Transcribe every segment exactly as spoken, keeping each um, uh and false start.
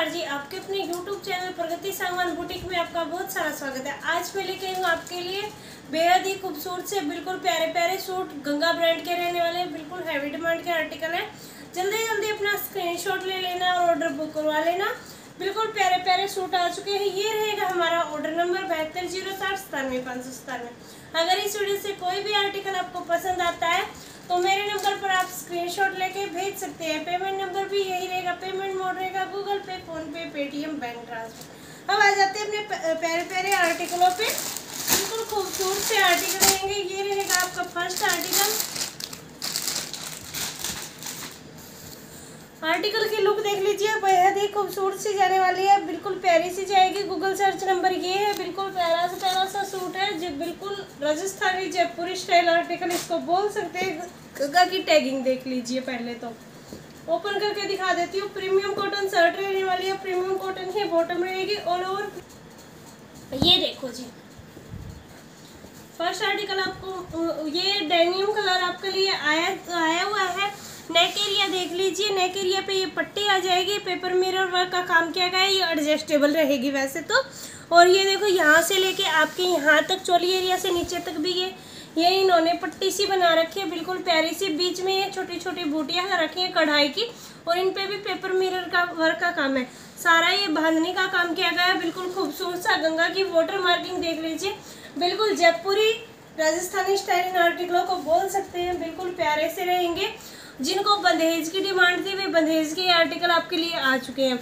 नमस्कार जी, आपके अपने यूट्यूब चैनल प्रगति सामान बुटीक में आपका बहुत सारा स्वागत है। आज मैं लेके आई हूँ आपके लिए बेहद ही खूबसूरत से बिल्कुल प्यारे प्यारे सूट गंगा ब्रांड के रहने वाले बिल्कुल हैवी डिमांड के आर्टिकल है। जल्दी जल्दी अपना स्क्रीनशॉट ले लेना और ऑर्डर बुक करवा लेना। बिल्कुल प्यारे प्यारे सूट आ चुके हैं। ये रहेगा हमारा ऑर्डर नंबर बहत्तर जीरो साठ सतानवे पाँच सौ सतानवे। अगर इस वीडियो से कोई भी आर्टिकल आपको पसंद आता है तो मेरे नंबर पर आप स्क्रीनशॉट लेके भेज सकते हैं। पेमेंट नंबर भी यही रहेगा। पेमेंट मोड रहेगा Google Pay, PhonePe, Paytm, bank transfer. अब आ जाते हैं अपने प्यारे प्यारे आर्टिकलों पे। बिल्कुल खूबसूरत से आर्टिकल रहेंगे। ये रहेगा आपका फर्स्ट आर्टिकल। आर्टिकल की लुक देख लीजिए, बेहद ही खूबसूरत सी जाने वाली है। बिल्कुल प्यारी सी जाएगी। गूगल सर्च नंबर ये है। बिल्कुल प्यारा सा प्यारा सा सूट है जो बिल्कुल राजस्थानी जयपुरी स्टाइल आर्टिकल इसको बोल सकते हैं। गंगा की टैगिंग देख लीजिए। पहले तो ओपन करके दिखा देती हूँ। प्रीमियम कॉटन शर्ट रहने वाली है। प्रीमियम कॉटन ही बॉटम रहेगी ऑल ओवर। ये देखो जी, फर्स्ट आर्टिकल आपको ये डेनियम कलर आपके लिए आया आया हुआ है। नेक एरिया देख लीजिए। नेक एरिया पे ये पट्टी आ जाएगी। पेपर मिरर वर्क का काम किया गया है। ये एडजस्टेबल रहेगी वैसे तो। और ये देखो यहाँ से लेके आपके यहाँ तक चोली एरिया से नीचे तक भी ये ये इन्होंने पट्टी सी बना रखी है। बिल्कुल प्यारी सी। बीच में ये छोटी छोटी बूटियाँ रखी हैं कढ़ाई की और इन पे भी पेपर मिरर का वर्क का काम है। सारा ये बांधने का काम किया गया है। बिल्कुल खूबसूरत सा गंगा की वाटर मार्किंग देख लीजिए। बिल्कुल जयपुरी राजस्थानी स्टाइल इन आर्टिकलों को बोल सकते हैं। बिल्कुल प्यारे से रहेंगे। जिनको बंदेज की डिमांड थी वे बंदेज के आर्टिकल आपके लिए आ चुके हैं।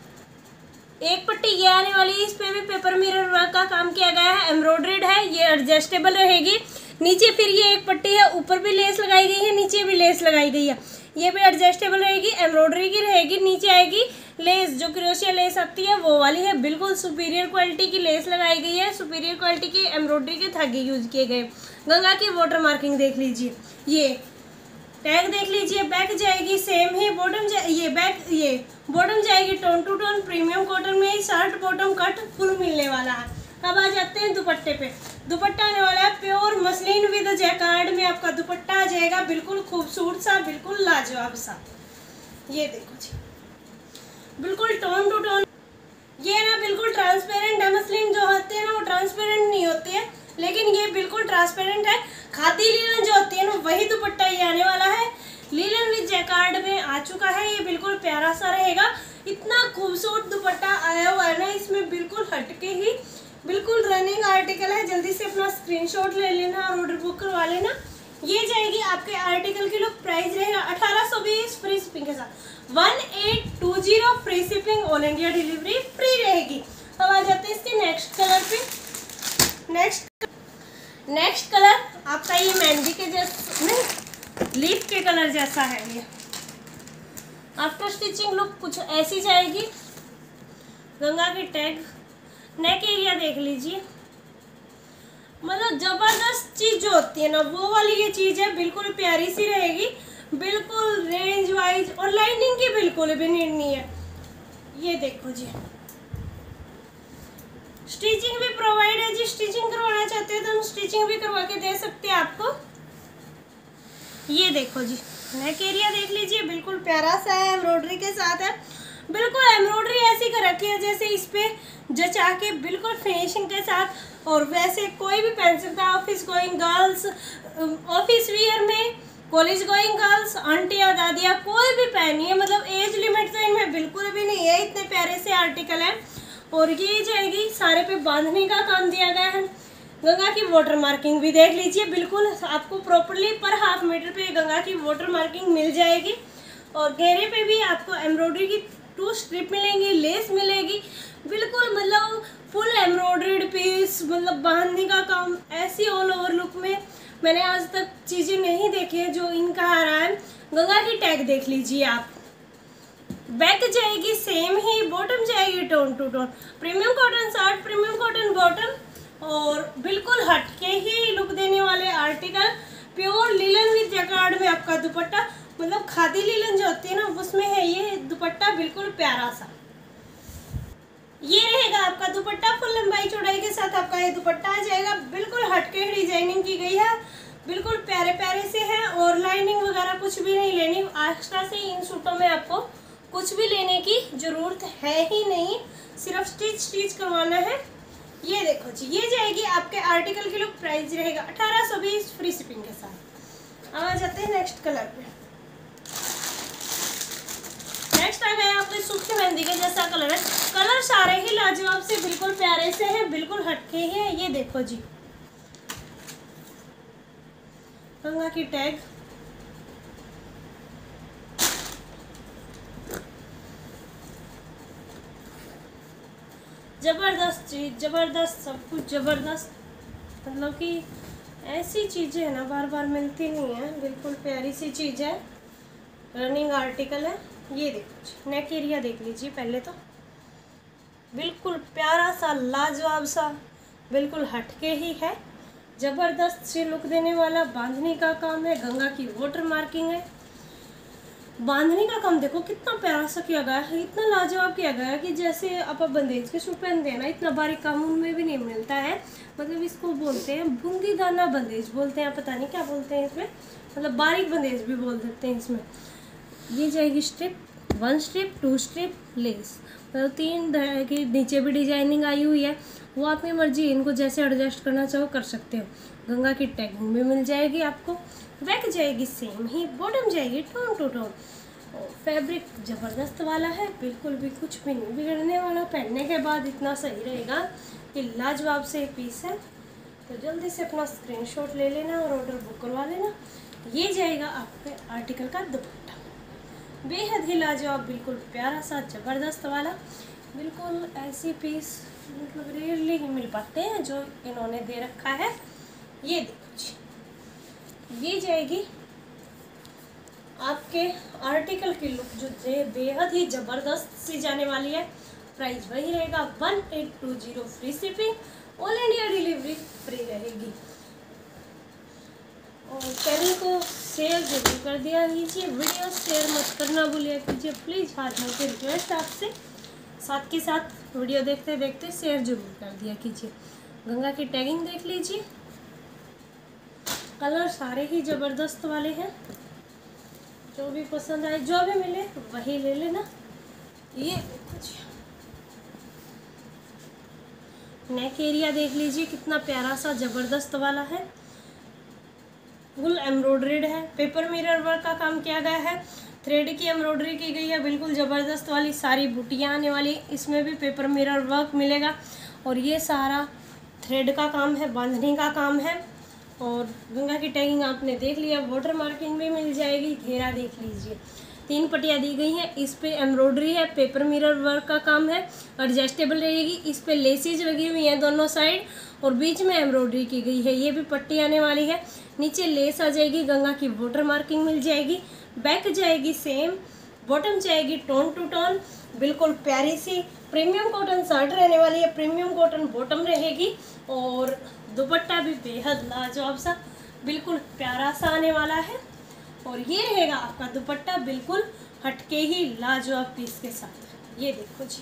एक पट्टी ये आने वाली है। इस पे भी पेपर मिरर वर्क का काम किया गया है। एम्ब्रॉयडर्ड है। ये एडजस्टेबल रहेगी। नीचे फिर ये एक पट्टी है। ऊपर भी लेस लगाई गई है, नीचे भी लेस लगाई गई है। ये भी एडजस्टेबल रहेगी। एम्ब्रॉयडरी की रहेगी। नीचे आएगी लेस, जो क्रोशिया लेस आती है वो वाली है। बिल्कुल सुपीरियर क्वालिटी की लेस लगाई गई है। सुपीरियर क्वालिटी की एम्ब्रॉयडरी के धागे यूज किए गए। गंगा की वाटर मार्किंग देख लीजिए। ये टैग देख लीजिए। बैक जाएगी सेम ही। बॉटम ये बैक ये बॉटम जाएगी tone two tone. Premium cotton में ही शर्ट बॉटम कट फुल मिलने वाला है। अब आ जाते हैं दुपट्टे पे। दुपट्टा आने वाला है प्योर मसलिन विद जैकार्ड में आपका दुपट्टा आ जाएगा। बिल्कुल खूबसूरत सा, बिल्कुल लाजवाब सा। ये देखो जी, बिल्कुल टोन टू टोन। ये ना बिल्कुल ट्रांसपेरेंट है। मसलिन जो होते हैं ना वो ट्रांसपेरेंट नहीं होती है, लेकिन ये बिल्कुल ट्रांसपेरेंट है। खादी लीलन जो होती है ना वही दुपट्टा ये आने वाला है। लीलन विद जैकार्ड में आ चुका है। ये बिल्कुल प्यारा सा रहेगा। इतना खूबसूरत दुपट्टा आया हुआ है ना, इसमें बिल्कुल हटके ही बिल्कुल रनिंग आर्टिकल है। जल्दी से अपना स्क्रीनशॉट ले लेना और ऑर्डर बुक करवा लेना। ये जाएगी आपके आर्टिकल की लुक। प्राइस रहेगा अठारह सौ बीस फ्री शिपिंग के साथ। One eight two zero free shipping, all India delivery free रहेगी। अब आ जाते हैं इसके नेक्स्ट कलर पे। नेक्स्ट नेक्स्ट कलर आपका ये मेहंदी के जैसा नहीं, लीफ के कलर जैसा है। ये आफ्टर स्टिचिंग लुक कुछ ऐसी जाएगी। गंगा की टैग। नेक एरिया देख लीजिए। मतलब जबरदस्त चीज जो होती है ना वो वाली ये चीज है। बिल्कुल प्यारी सी रहेगी। बिल्कुल रेंज वाइज और लाइनिंग की बिल्कुल भी नीड नहीं है। ये देखो जी, स्टिचिंग भी प्रोवाइड है जी। स्टिचिंग करवाना चाहते हैं तो हम स्टिचिंग भी करवा के दे सकते हैं आपको। ये देखो जी, नेक एरिया देख लीजिए। बिल्कुल प्यारा सा है। एम्ब्रॉयडरी के साथ है। बिल्कुल एम्ब्रॉयडरी ऐसी कर रखी है जैसे इस पे जचा के बिल्कुल फिनिशिंग के साथ। और वैसे कोई भी पहन सकता है। Office going girls, office wear में, कॉलेज गोइंग गर्ल्स, आंटियाँ दादियाँ कोई भी पहनिए। मतलब एज लिमिट तो इनमें बिल्कुल भी नहीं है। इतने प्यारे से आर्टिकल है। और ये जाएगी सारे पे बांधने का काम दिया गया है। गंगा की वाटर मार्किंग भी देख लीजिए। बिल्कुल आपको प्रॉपर्ली पर हाफ मीटर पे गंगा की वाटर मार्किंग मिल जाएगी। और घेरे पे भी आपको एम्ब्रॉयडरी की टू स्ट्रिप मिलेंगी, लेस मिलेगी। बिल्कुल मतलब फुल एम्ब्रॉयडर्ड पीस, मतलब बांधने का काम। ऐसी ऑल ओवर लुक में मैंने आज तक चीज़ें नहीं देखी है जो इनका आ रहा है। गंगा की टैग देख लीजिए आप। बैक जाएगी सेम ही। बॉटम जाएगी tone two tone. Premium cotton shirt, premium cotton bottom और बिल्कुल हटके ही लुक देने वाले article. Pure linen with jacquard में आपका दुपट्टा। मतलब खादी लीलन जो होती है ना उसमें है ये दुपट्टा। बिल्कुल प्यारा सा ये रहेगा आपका दुपट्टा। फुल लंबाई चौड़ाई के साथ आपका ये दुपट्टा आ जाएगा। बिल्कुल हटके डिजाइनिंग की गई है। बिल्कुल प्यारे प्यारे से है। और लाइनिंग वगैरह कुछ भी नहीं लेनी। एक्स्ट्रा से इन सूटों में आपको कुछ भी लेने की ज़रूरत है ही नहीं, सिर्फ स्टिच स्टिच करवाना है। ये देखो जी, ये जाएगी आपके आर्टिकल की लुक, प्राइस रहेगा अठारह सौ बीस फ्री शिपिंग के साथ। अब आ जाते हैं नेक्स्ट कलर पे। नेक्स्ट आ गया आपके सूखी मेहंदी के जैसा कलर है। कलर सारे ही लाजवाब से बिल्कुल प्यारे से हैं, बिल्कुल हटके हैं। ये देखो जी, गंगा की टैग, जबरदस्त चीज, जबरदस्त, सब कुछ जबरदस्त। मतलब कि ऐसी चीजें है ना बार बार मिलती नहीं है, बिल्कुल प्यारी सी चीज है, रनिंग आर्टिकल है। ये देखो, नेक एरिया देख लीजिए पहले तो, बिल्कुल प्यारा सा, लाजवाब सा, बिल्कुल हटके ही है, जबरदस्त सी लुक देने वाला। बांधनी का काम है, गंगा की वाटर मार्किंग है। बांधने का काम देखो कितना प्यारा सा किया गया है, इतना लाजवाब किया गया है कि जैसे आप बंदेज के सूट पहनते हैं ना, इतना बारीक काम उनमें भी नहीं मिलता है। मतलब इसको बोलते हैं बूंदी दाना बंदेज बोलते हैं, पता नहीं क्या बोलते हैं इसमें, मतलब बारीक बंदेज भी बोल देते हैं इसमें। ये जाएगी strip, one strip, two strip, lace, मतलब तीन तरह की नीचे भी डिजाइनिंग आई हुई है। वो आपकी मर्जी, इनको जैसे एडजस्ट करना चाहो कर सकते हो। गंगा की टैगिंग भी मिल जाएगी आपको। बैक जाएगी सेम ही, बॉटम जाएगी टोन टू टोन। और फैब्रिक ज़बरदस्त वाला है, बिल्कुल भी कुछ भी नहीं बिगड़ने वाला। पहनने के बाद इतना सही रहेगा कि लाजवाब से पीस है। तो जल्दी से अपना स्क्रीनशॉट ले लेना और ऑर्डर बुक करवा लेना। ये जाएगा आपके आर्टिकल का दुपट्टा, बेहद ही लाजवाब, बिल्कुल प्यारा सा, ज़बरदस्त वाला। बिल्कुल ऐसी पीस मतलब रेयरली ही मिल पाते हैं जो इन्होंने दे रखा है। ये देखो जी, ये जाएगी आपके आर्टिकल की लुक जो बेहद ही ज़बरदस्त सी जाने वाली है। प्राइस वही रहेगा one eight two zero free shipping, all India delivery free रहेगी। और चैनल को शेयर जरूर कर दिया कीजिए, वीडियो शेयर मत करना भूलिए कीजिए प्लीज़, हाथ जोड़ के रिक्वेस्ट आपसे। साथ के साथ वीडियो देखते देखते शेयर जरूर कर दिया कीजिए। गंगा की टैगिंग देख लीजिए, कलर सारे ही ज़बरदस्त वाले हैं। जो भी पसंद आए, जो भी मिले वही ले लेना। ये कुछ नेक एरिया देख लीजिए, कितना प्यारा सा ज़बरदस्त वाला है, फुल एम्ब्रॉयडर्ड है। पेपर मिरर वर्क का काम किया गया है, थ्रेड की एम्ब्रॉयडरी की गई है, बिल्कुल ज़बरदस्त वाली। सारी बुटियाँ आने वाली, इसमें भी पेपर मिरर वर्क मिलेगा। और ये सारा थ्रेड का काम है, बांधने का काम है। और गंगा की टैगिंग आपने देख लिया, वाटर मार्किंग भी मिल जाएगी। घेरा देख लीजिए, तीन पट्टियाँ दी गई हैं, इस पे एम्ब्रॉयडरी है, पेपर मिरर वर्क का काम है, एडजस्टेबल रहेगी। इस पे लेसेज लगी हुई हैं दोनों साइड और बीच में एम्ब्रॉयडरी की गई है। ये भी पट्टी आने वाली है, नीचे लेस आ जाएगी, गंगा की वाटर मार्किंग मिल जाएगी। बैक जाएगी सेम, बॉटम जाएगी टोन टू टोन, बिल्कुल प्यारी सी प्रीमियम कॉटन शर्ट रहने वाली है, प्रीमियम कॉटन बॉटम रहेगी। और दुपट्टा भी बेहद लाजवाब सा, बिल्कुल प्यारा सा आने वाला है। और ये रहेगा आपका दुपट्टा, बिल्कुल हटके ही लाजवाब पीस के साथ। ये देखो जी,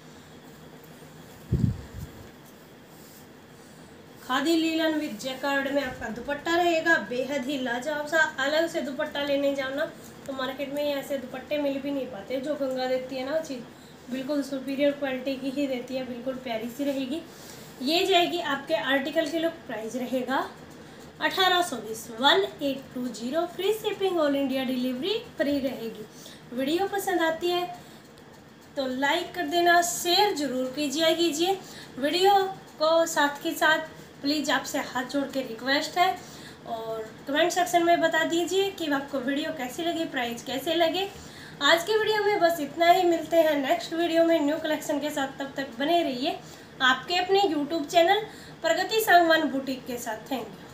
खादी लीलन विद जैकार्ड में आपका दुपट्टा रहेगा, बेहद ही लाजवाब सा। अलग से दुपट्टा लेने जाना तो मार्केट में ऐसे दुपट्टे मिल भी नहीं पाते। जो गंगा देती है ना चीज़, बिल्कुल सुपीरियर क्वालिटी की ही देती है, बिल्कुल प्यारी सी रहेगी। ये जाएगी आपके आर्टिकल के लुक, प्राइस रहेगा अठारह सौ बीस, one eight two zero free shipping, all India delivery free रहेगी। वीडियो पसंद आती है तो लाइक कर देना, शेयर जरूर कीजिए कीजिए वीडियो को। साथ के साथ प्लीज़ आपसे हाथ जोड़ के रिक्वेस्ट है, और कमेंट सेक्शन में बता दीजिए कि आपको वीडियो कैसी लगी, प्राइस कैसे लगे। आज की वीडियो में बस इतना ही, मिलते हैं नेक्स्ट वीडियो में न्यू कलेक्शन के साथ। तब तक बने रहिए आपके अपने YouTube channel Pragati Sangwan boutique के साथ। Thank you.